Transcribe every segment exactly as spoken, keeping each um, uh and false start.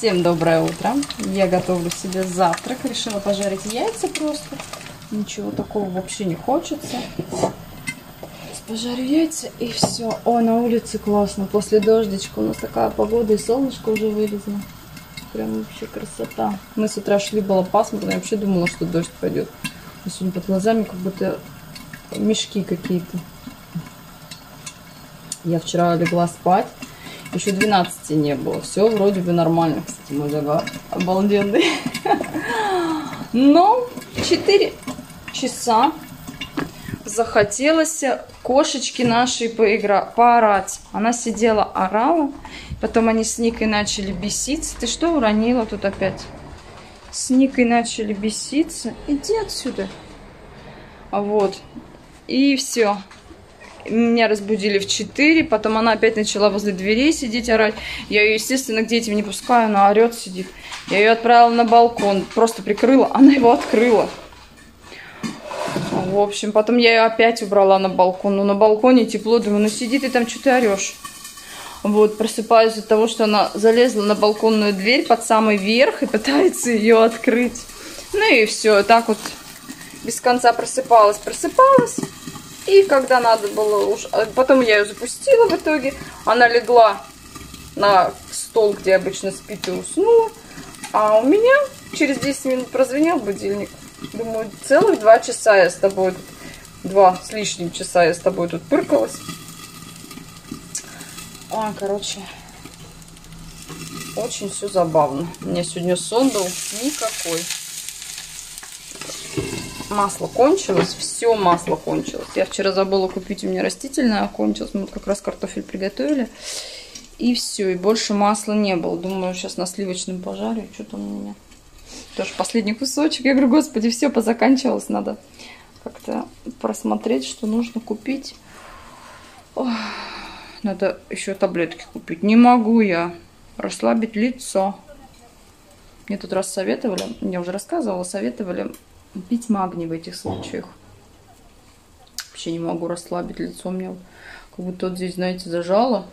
Всем доброе утро. Я готовлю себе завтрак. Решила пожарить яйца просто. Ничего такого вообще не хочется. Пожарю яйца и все. О, на улице классно. После дождичка у нас такая погода, и солнышко уже вылезло. Прям вообще красота. Мы с утра шли, было пасмурно. Я вообще думала, что дождь пойдет. А сегодня под глазами как будто мешки какие-то. Я вчера легла спать. Еще двенадцати не было. Все вроде бы нормально. Кстати, мой загар обалденный. Но четыре часа захотелось кошечки нашей поигра... поорать. Она сидела, орала. Потом они с Никой начали беситься. Ты что уронила тут опять? С Никой начали беситься. Иди отсюда. Вот. И все. Меня разбудили в четыре, потом она опять начала возле дверей сидеть, орать. Я ее, естественно, к детям не пускаю, она орет, сидит. Я ее отправила на балкон, просто прикрыла, она его открыла. В общем, потом я ее опять убрала на балкон. Ну, на балконе тепло, думаю, ну сиди ты там, что ты орешь? Вот, просыпаюсь от того, что она залезла на балконную дверь под самый верх и пытается ее открыть. Ну и все, так вот без конца просыпалась, просыпалась. И когда надо было уж... Потом я ее запустила в итоге. Она легла на стол, где обычно спит, и уснула. А у меня через десять минут прозвенел будильник. Думаю, целых два часа я с тобой... Два с лишним часа я с тобой тут пыркалась. А, короче... Очень все забавно. У меня сегодня сон был никакой. Масло кончилось, все масло кончилось. Я вчера забыла купить, у меня растительное кончилось. Мы вот как раз картофель приготовили. И все, и больше масла не было. Думаю, сейчас на сливочном пожарю. Что-то у меня тоже последний кусочек. Я говорю, господи, все позаканчивалось. Надо как-то просмотреть, что нужно купить. Ох, надо еще таблетки купить. Не могу я расслабить лицо. Мне тут раз советовали, я уже рассказывала, советовали пить магний в этих случаях. Вообще не могу расслабить лицо. Мне как будто вот здесь, знаете, зажало.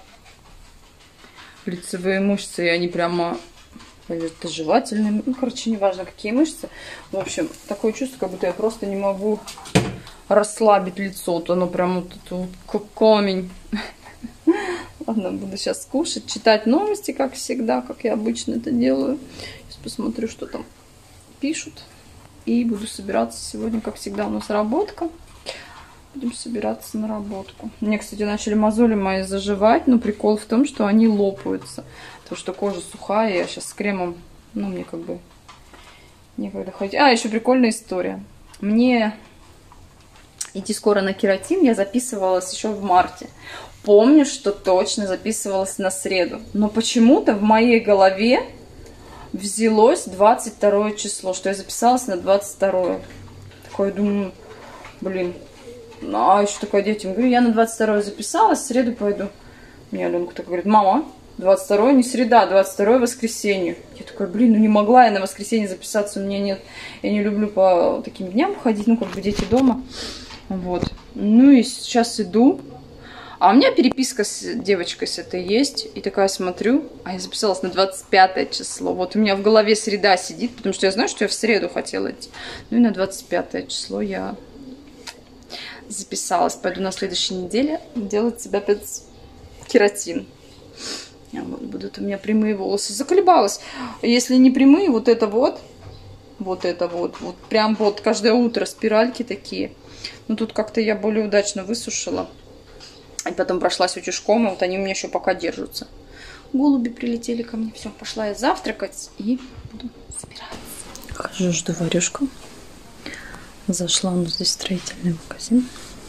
Лицевые мышцы, и они прямо... Это жевательные. Ну, короче, неважно, какие мышцы. В общем, такое чувство, как будто я просто не могу расслабить лицо. Вот оно прям вот, вот как камень. Ладно, буду сейчас кушать, читать новости, как всегда, как я обычно это делаю. Сейчас посмотрю, что там пишут. И буду собираться сегодня, как всегда, у нас работка. Будем собираться на работку. Мне, кстати, начали мозоли мои заживать, но прикол в том, что они лопаются. Потому что кожа сухая, я сейчас с кремом, ну, мне как бы некогда ходить. А, еще прикольная история. Мне идти скоро на кератин, я записывалась еще в марте. Помню, что точно записывалась на среду. Но почему-то в моей голове взялось двадцать второе число, что я записалась на двадцать второе. Такое думаю, блин. Ну, а еще такая детям говорю, я на двадцать второе записалась, в среду пойду. Мне Аленка так говорит, мама, двадцать второе не среда, двадцать второе воскресенье. Я такая, блин, ну не могла я на воскресенье записаться, у меня нет. Я не люблю по таким дням ходить, ну как бы дети дома. Вот. Ну и сейчас иду. А у меня переписка с девочкой с этой есть. И такая смотрю, а я записалась на двадцать пятое число. Вот у меня в голове среда сидит, потому что я знаю, что я в среду хотела идти. Ну и на двадцать пятое число я записалась. Пойду на следующей неделе делать себе опять кератин. Вот, будут у меня прямые волосы. Заколебалась. Если не прямые, вот это вот. Вот это вот. Вот прям вот каждое утро спиральки такие. Но тут как-то я более удачно высушила. И потом прошлась утюжком, и вот они у меня еще пока держатся. Голуби прилетели ко мне. Все, пошла я завтракать и буду собираться. Хожу, жду варежку. Зашла, ну здесь строительный магазин.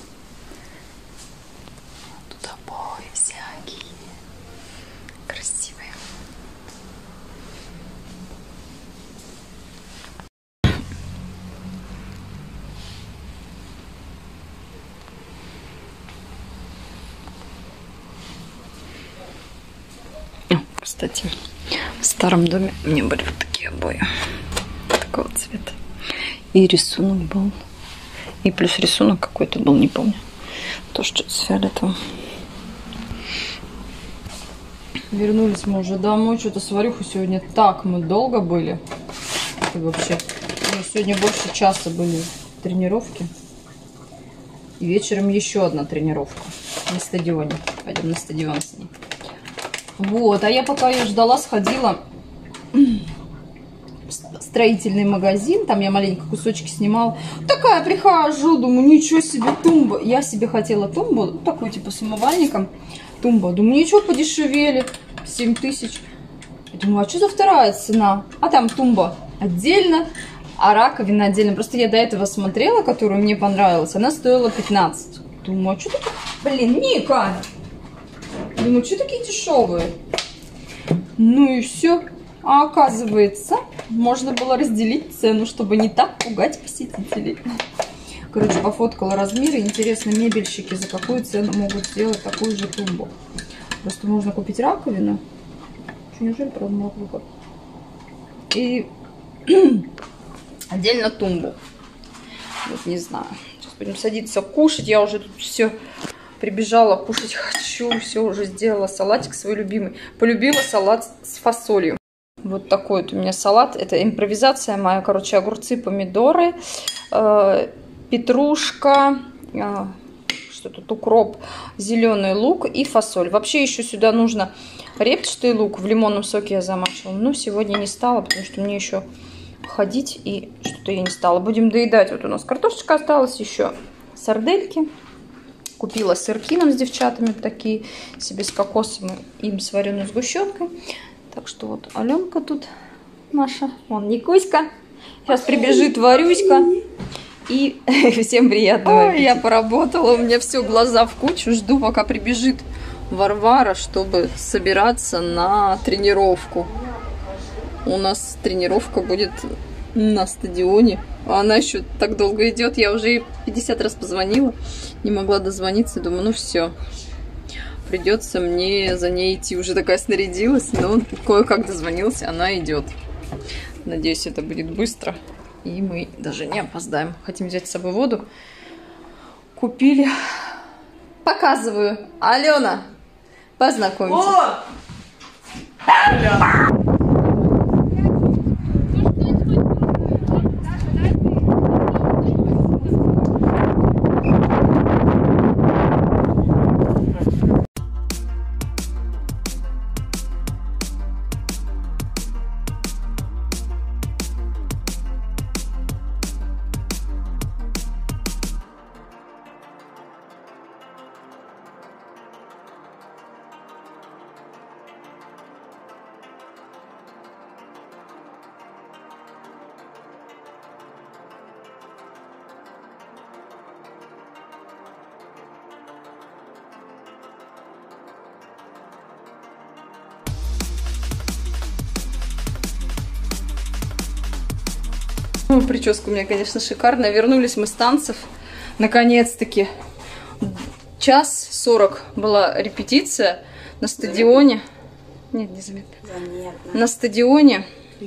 Тут обои всякие. Красивые. Кстати, в старом доме у меня были вот такие обои. Такого цвета. И рисунок был. И плюс рисунок какой-то был, не помню. То, что с фиолетовым. Вернулись мы уже домой. Что-то с Варюхой сегодня так мы долго были. И вообще, мы сегодня больше часа были в тренировке. И вечером еще одна тренировка на стадионе. Пойдем на стадион с ней. Вот, а я пока ее ждала, сходила в строительный магазин. Там я маленько кусочки снимала. Такая прихожу, думаю, ничего себе, тумба. Я себе хотела тумбу, такую типа с умывальником. Тумба. Думаю, ничего, подешевели. семь тысяч. Думаю, а что за вторая цена? А там тумба отдельно, а раковина отдельно. Просто я до этого смотрела, которую мне понравилась. Она стоила пятнадцать. Думаю, а что такое? Блин, Ника! Думаю, что такие дешевые? Ну и все. А оказывается, можно было разделить цену, чтобы не так пугать посетителей. Короче, пофоткала размеры. Интересно, мебельщики за какую цену могут сделать такую же тумбу. Просто можно купить раковину. Что, неужели, правда, молоко? И отдельно тумбу. Вот, не знаю. Сейчас будем садиться кушать. Я уже тут все прибежала, кушать хочу. Все уже сделала. Салатик свой любимый. Полюбила салат с фасолью. Вот такой вот у меня салат. Это импровизация моя. Короче, огурцы, помидоры, э, петрушка, э, что тут, укроп, зеленый лук и фасоль. Вообще еще сюда нужно репчатый лук. В лимонном соке я замачивала. Но сегодня не стала, потому что мне еще ходить и что-то я не стала. Будем доедать. Вот у нас картошечка осталась, еще сардельки. Купила сырки нам с девчатами такие себе с кокосом, им с вареной сгущенкой. Так что вот Аленка тут наша, вон Никуська. Сейчас прибежит Варюська. И всем приятного аппетита. Я поработала, у меня все, глаза в кучу. Жду, пока прибежит Варвара, чтобы собираться на тренировку. У нас тренировка будет на стадионе. А она еще так долго идет. Я уже ей пятьдесят раз позвонила. Не могла дозвониться. Думаю, ну все. Придется мне за ней идти. Уже такая снарядилась, но кое-как дозвонился, она идет. Надеюсь, это будет быстро. И мы даже не опоздаем. Хотим взять с собой воду. Купили. Показываю. Алена, познакомьтесь. О! Алена. Ну, прическа у меня, конечно, шикарная. Вернулись мы с танцев. Наконец-таки. Час сорок была репетиция на стадионе. Нет, не заметно. Заметно. На стадионе.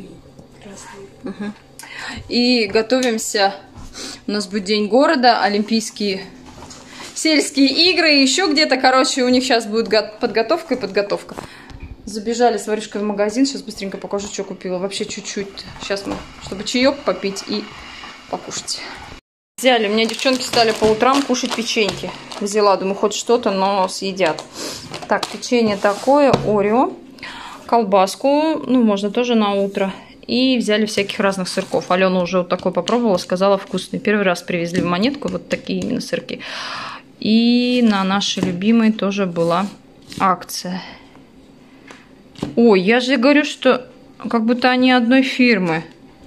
Угу. И готовимся. У нас будет День города, Олимпийские сельские игры. И еще где-то, короче, у них сейчас будет подготовка и подготовка. Забежали с Варюшкой в магазин. Сейчас быстренько покажу, что купила. Вообще чуть-чуть. Сейчас мы, чтобы чаек попить и покушать. Взяли. У меня девчонки стали по утрам кушать печеньки. Взяла, думаю, хоть что-то, но съедят. Так, печенье такое, Орео. Колбаску, ну, можно тоже на утро. И взяли всяких разных сырков. Алена уже вот такой попробовала, сказала вкусный. Первый раз привезли в Монетку вот такие именно сырки. И на нашей любимой тоже была акция. Ой, я же говорю, что как будто они одной фирмы.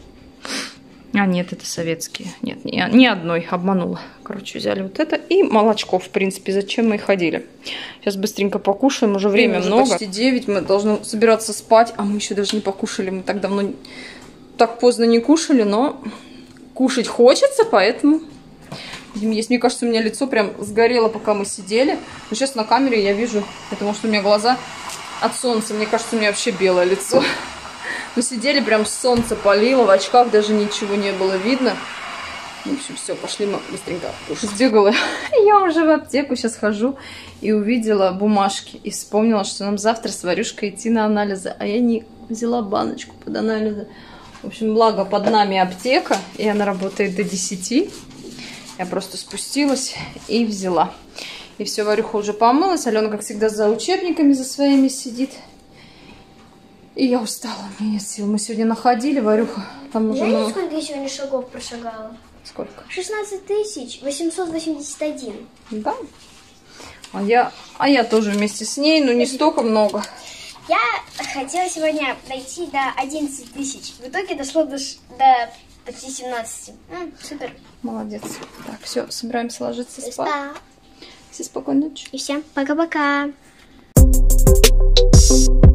А, нет, это советские. Нет, не, не одной, обманула. Короче, взяли вот это и молочко, в принципе. Зачем мы и ходили? Сейчас быстренько покушаем, уже время уже много. Почти девять, мы должны собираться спать. А мы еще даже не покушали, мы так давно, так поздно не кушали, но кушать хочется, поэтому будем есть. Мне кажется, у меня лицо прям сгорело, пока мы сидели. Но сейчас на камере я вижу, потому что у меня глаза от солнца. Мне кажется, у меня вообще белое лицо. Мы сидели, прям солнце палило, в очках даже ничего не было видно. В общем, все, пошли мы быстренько кушать. Сбегала я уже в аптеку, сейчас хожу и увидела бумажки. И вспомнила, что нам завтра с Варюшкой идти на анализы. А я не взяла баночку под анализы. В общем, благо под нами аптека, и она работает до десяти. Я просто спустилась и взяла. И все, Варюха уже помылась. Алена, как всегда, за учебниками за своими сидит. И я устала, у меня нет сил. Мы сегодня находили, Варюха. Там уже... Знаете, сколько я сегодня шагов прошагала? Сколько? шестнадцать тысяч восемьсот восемьдесят один. Да. А я, а я тоже вместе с ней, но не столько много. Я хотела сегодня дойти до одиннадцати тысяч. В итоге дошло до, до почти семнадцати. М, супер. Молодец. Так, все, собираемся ложиться спать. Спа. Все спокойной ночи. И всем пока-пока.